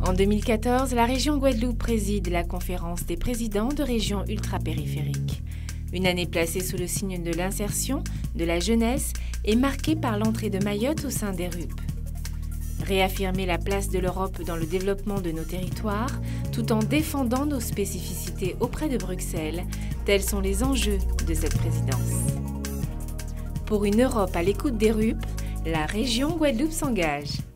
En 2014, la région Guadeloupe préside la conférence des présidents de régions ultrapériphériques. Une année placée sous le signe de l'insertion, de la jeunesse et marquée par l'entrée de Mayotte au sein des RUP. Réaffirmer la place de l'Europe dans le développement de nos territoires, tout en défendant nos spécificités auprès de Bruxelles, tels sont les enjeux de cette présidence. Pour une Europe à l'écoute des RUP, la région Guadeloupe s'engage.